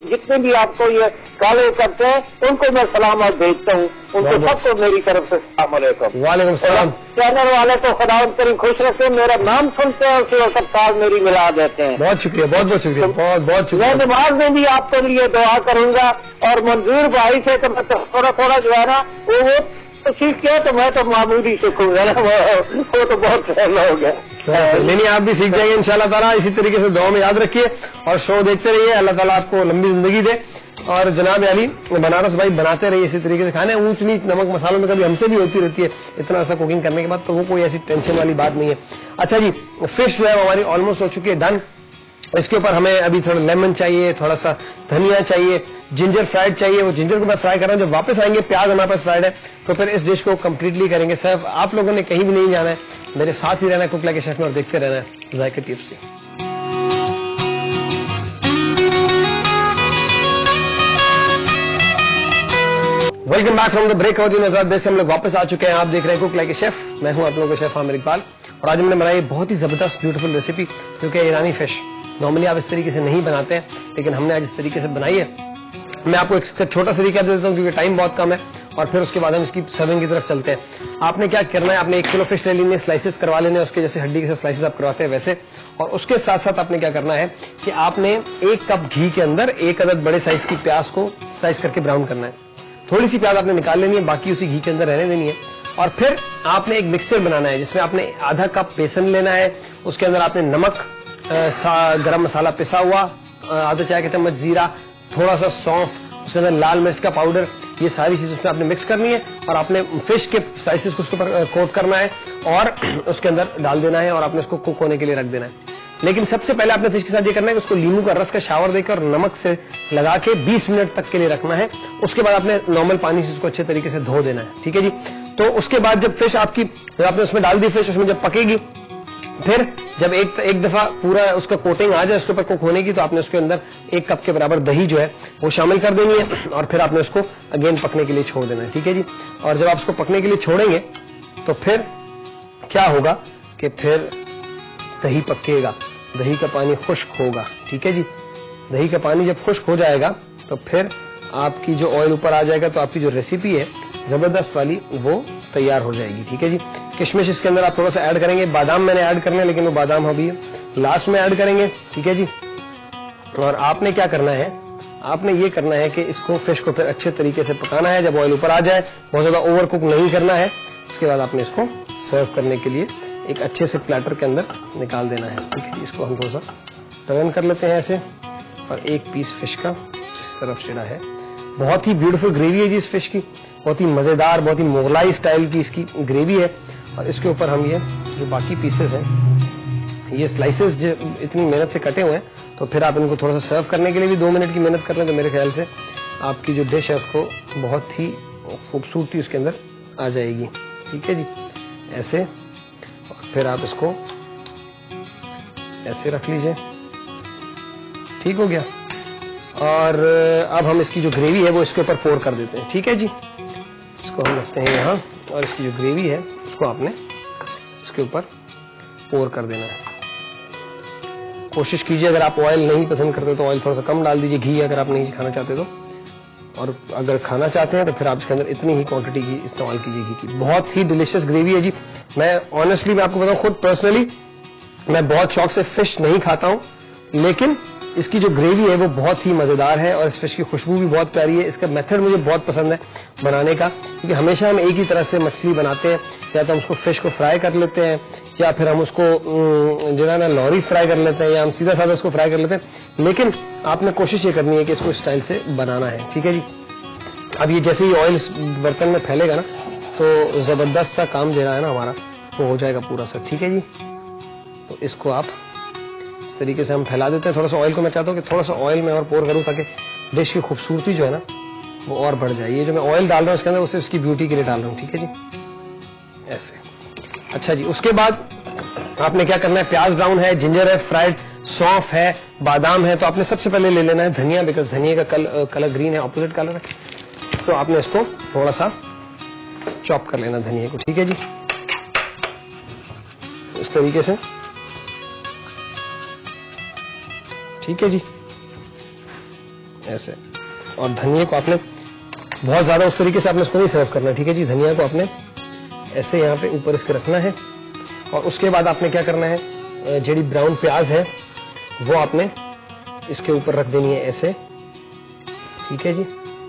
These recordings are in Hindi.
जितने भी आपको ये कॉल करते हैं उनको मैं सलामत भेजता हूँ, उनको सबको मेरी तरफ से अस्सलाम वालेकुम। वालेकुम सलाम। चैनल वाले तो खुदावंद करीम खुश रखे, मेरा नाम सुनते हैं और सब साल मेरी मिला देते हैं। बहुत शुक्रिया, बहुत बहुत शुक्रिया, बहुत बहुत शुक्रिया। मैं नमाज में भी आपके लिए दुआ करूंगा और मंजूर भाई से तो मैं थोड़ा थोड़ा जो है ना वो तो सीख गया, तो मैं तो मामूली सीखूंगा ना, वो तो बहुत सहल हो गया। नहीं, आप भी सीख जाएंगे इंशाल्लाह ताला। इसी तरीके से दुआ में याद रखिए और शो देखते रहिए। अल्लाह ताला आपको लंबी जिंदगी दे। और जनाब अली बनारस भाई बनाते रहिए इसी तरीके से खाने। ऊंच नीच नमक मसालों में कभी हमसे भी होती रहती है इतना ऐसा कुकिंग करने के बाद, तो वो कोई ऐसी टेंशन वाली बात नहीं है। अच्छा जी, फिश जो है हमारी ऑलमोस्ट हो चुकी है डन। इसके ऊपर हमें अभी थोड़ा लेमन चाहिए, थोड़ा सा धनिया चाहिए, जिंजर फ्राइड चाहिए। वो जिंजर को मैं फ्राई कर रहा हूँ, जब वापस आएंगे प्याज हमारे पास फ्राइड है, तो फिर इस डिश को कंप्लीटली करेंगे सर्व। आप लोगों ने कहीं भी नहीं जाना है, मेरे साथ ही रहना है कुक लाइक ए शेफ में और देखते रहना है जायके टिप्स से। Welcome back from the break. और देश से हम लोग वापस आ चुके हैं। आप देख रहे हैं कुक लाइक ए शेफ, मैं हूं आप लोगों का शेफ आमिर इकबाल। और आज हमने बनाई बहुत ही जबरदस्त ब्यूटीफुल रेसिपी, जो कि ईरानी फिश। नॉर्मली आप इस तरीके से नहीं बनाते हैं, लेकिन हमने आज इस तरीके से बनाई है। मैं आपको एक छोटा सा रिकैप दे देता हूं क्योंकि टाइम बहुत कम है, और फिर उसके बाद हम इसकी सर्विंग की तरफ चलते हैं। आपने क्या करना है, आपने 1 किलो फिश ले लेनी है, स्लाइसेस करवा लेने, उसके जैसे हड्डी के स्लाइसेस आप करवाते हैं वैसे। और उसके साथ साथ आपने क्या करना है कि आपने 1 कप घी के अंदर 1 अदद बड़े साइज की प्याज को स्लाइस करके ब्राउन करना है। थोड़ी सी प्याज आपने निकाल लेनी है, बाकी उसी घी के अंदर रहने देनी है। और फिर आपने एक मिक्सचर बनाना है जिसमें आपने आधा कप बेसन लेना है, उसके अंदर आपने नमक, गरम मसाला पिसा हुआ, आधा चाय का चम्मच जीरा, थोड़ा सा सौंफ, उसके अंदर लाल मिर्च का पाउडर, ये सारी चीज उसमें आपने मिक्स करनी है। और आपने फिश के स्लाइसेस को उसके ऊपर कोट करना है और उसके अंदर डाल देना है और आपने उसको कुक होने के लिए रख देना है। लेकिन सबसे पहले आपने फिश के साथ ये करना है कि उसको लींबू का रस का शावर देकर नमक से लगा के 20 मिनट तक के लिए रखना है। उसके बाद आपने नॉर्मल पानी से उसको अच्छे तरीके से धो देना है, ठीक है जी। तो उसके बाद जब फिश आपकी, जब आपने उसमें डाल दी फिश, उसमें जब पकेगी, फिर जब एक दफा पूरा उसका कोटिंग आ जाए उसके ऊपर कुक होने की, तो आपने उसके अंदर 1 कप के बराबर दही जो है वो शामिल कर देनी है और फिर आपने उसको अगेन पकने के लिए छोड़ देना है, ठीक है जी। और जब आप उसको पकने के लिए छोड़ेंगे तो फिर क्या होगा कि फिर दही पकेगा, दही का पानी खुश्क होगा, ठीक है जी। दही का पानी जब खुश्क हो जाएगा तो फिर आपकी जो ऑयल ऊपर आ जाएगा, तो आपकी जो रेसिपी है जबरदस्त वाली वो तैयार हो जाएगी, ठीक है जी। किशमिश इसके अंदर आप थोड़ा सा ऐड करेंगे, बादाम मैंने ऐड करना है लेकिन वो बादाम अभी लास्ट में ऐड करेंगे, ठीक है जी। और आपने क्या करना है, आपने ये करना है कि इसको फिश को फिर अच्छे तरीके से पकाना है। जब ऑयल ऊपर आ जाए, बहुत ज्यादा ओवर कुक नहीं करना है। उसके बाद आपने इसको सर्व करने के लिए एक अच्छे से प्लेटर के अंदर निकाल देना है, ठीक है जी। इसको हम थोड़ा सा टर्न कर लेते हैं ऐसे, और एक पीस फिश का इस तरफ चिड़ा है। बहुत ही ब्यूटीफुल ग्रेवी है जी इस फिश की, बहुत ही मजेदार, बहुत ही मुगलाई स्टाइल की इसकी ग्रेवी है। और इसके ऊपर हम ये जो बाकी पीसेस हैं, ये स्लाइसेस जो इतनी मेहनत से कटे हुए हैं, तो फिर आप इनको थोड़ा सा सर्व करने के लिए भी 2 मिनट की मेहनत कर लें, तो मेरे ख्याल से आपकी जो डिश है उसको बहुत ही खूबसूरती उसके अंदर आ जाएगी, ठीक है जी। ऐसे, और फिर आप इसको ऐसे रख लीजिए, ठीक हो गया। और अब हम इसकी जो ग्रेवी है वो इसके ऊपर पोर कर देते हैं, ठीक है जी। इसको हम रखते हैं यहाँ, और इसकी जो ग्रेवी है उसको आपने इसके ऊपर पोर कर देना है। कोशिश कीजिए, अगर आप ऑयल नहीं पसंद करते तो ऑयल थोड़ा सा कम डाल दीजिए, घी अगर आप नहीं खाना चाहते तो। और अगर खाना चाहते हैं तो फिर आप इसके अंदर इतनी ही क्वांटिटी की इस्तेमाल कीजिए घी की। बहुत ही डिलिशियस ग्रेवी है जी। मैं ऑनेस्टली मैं आपको बताऊं, खुद पर्सनली मैं बहुत शौक से फिश नहीं खाता हूं, लेकिन इसकी जो ग्रेवी है वो बहुत ही मजेदार है और इस फिश की खुशबू भी बहुत प्यारी है। इसका मेथड मुझे बहुत पसंद है बनाने का, क्योंकि हमेशा हम एक ही तरह से मछली बनाते हैं, या तो हम उसको फिश को फ्राई कर लेते हैं, या फिर हम उसको जो है ना लॉरी फ्राई कर लेते हैं, या हम सीधा साधा उसको फ्राई कर लेते हैं। लेकिन आपने कोशिश ये करनी है कि इसको स्टाइल से बनाना है, ठीक है जी। अब ये जैसे ही ऑयल इस बर्तन में फैलेगा ना, तो जबरदस्त सा काम जो है ना हमारा वो हो जाएगा पूरा सर, ठीक है जी। तो इसको आप इस तरीके से हम फैला देते हैं। थोड़ा सा ऑयल को मैं चाहता हूँ कि थोड़ा सा ऑयल में और पोर करूँ, ताकि डिश की खूबसूरती जो है ना वो और बढ़ जाए। ये जो मैं ऑयल डाल रहा हूँ इसके अंदर, वो सिर्फ इसकी ब्यूटी के लिए डाल रहा हूँ, ठीक है जी, ऐसे। अच्छा जी, उसके बाद आपने क्या करना है, प्याज ब्राउन है, जिंजर है फ्राइड, सौंफ है, बादाम है। तो आपने सबसे पहले ले लेना है धनिया, बिकॉज धनिया का कलर ग्रीन है, ऑपोजिट कलर है। तो आपने इसको थोड़ा सा चॉप कर लेना धनिया को, ठीक है जी, इस तरीके से, ठीक है जी, ऐसे। और धनिया को आपने बहुत ज्यादा उस तरीके से आपने इसको नहीं सर्व करना, ठीक है जी। धनिया को आपने ऐसे यहाँ पे ऊपर इसके रखना है और उसके बाद आपने क्या करना है, जेडी ब्राउन प्याज है वो आपने इसके ऊपर रख देनी है ऐसे, ठीक है जी।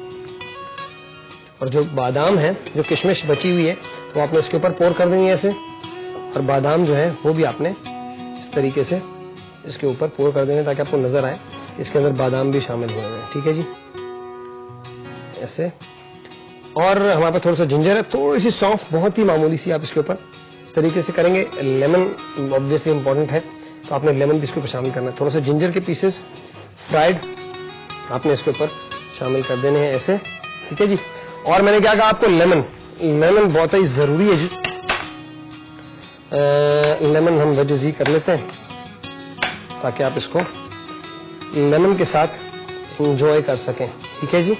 और जो बादाम है, जो किशमिश बची हुई है, वो आपने इसके ऊपर पोर कर देनी है ऐसे। और बादाम जो है वो भी आपने इस तरीके से इसके ऊपर पोर कर देंगे ताकि आपको नजर आए इसके अंदर बादाम भी शामिल हुए हैं, ठीक है जी, ऐसे। और हमारे पास थोड़ा सा जिंजर है, थोड़ी सी सौंफ, बहुत ही मामूली सी, आप इसके ऊपर इस तरीके से करेंगे। लेमन ऑब्वियसली इंपॉर्टेंट है, तो आपने लेमन भी इसके ऊपर शामिल करना है। थोड़ा सा जिंजर के पीसेस फ्राइड आपने इसके ऊपर शामिल कर देने हैं ऐसे, ठीक है जी। और मैंने क्या कहा आपको, लेमन बहुत ही जरूरी है जी। लेमन हम वेजेस ही कर लेते हैं ताकि आप इसको लेमन के साथ एंजॉय कर सकें, ठीक है जी।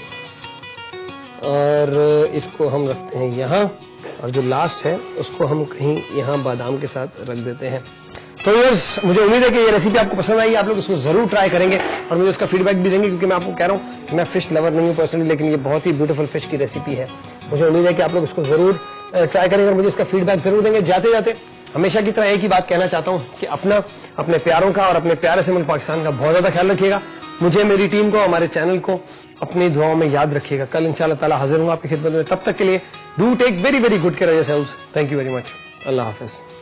और इसको हम रखते हैं यहाँ, और जो लास्ट है उसको हम कहीं यहाँ बादाम के साथ रख देते हैं। तो व्यूअर्स, मुझे उम्मीद है कि ये रेसिपी आपको पसंद आई, आप लोग इसको जरूर ट्राई करेंगे और मुझे इसका फीडबैक भी देंगे, क्योंकि मैं आपको कह रहा हूँ कि मैं फिश लवर नहीं हूँ पर्सनली, लेकिन ये बहुत ही ब्यूटीफुल फिश की रेसिपी है। मुझे उम्मीद है कि आप लोग इसको जरूर ट्राई करेंगे और मुझे इसका फीडबैक जरूर देंगे। जाते जाते हमेशा की तरह एक ही बात कहना चाहता हूँ कि अपने प्यारों का और अपने प्यारे से मुल्क पाकिस्तान का बहुत ज्यादा ख्याल रखिएगा। मुझे, मेरी टीम को, हमारे चैनल को अपनी दुआओं में याद रखिएगा। कल इंशाअल्लाह ताला हाजिर हूँ आपकी खिदमत में। तब तक के लिए do take very very good care of yourselves. Thank you very much. अल्लाह हाफिज।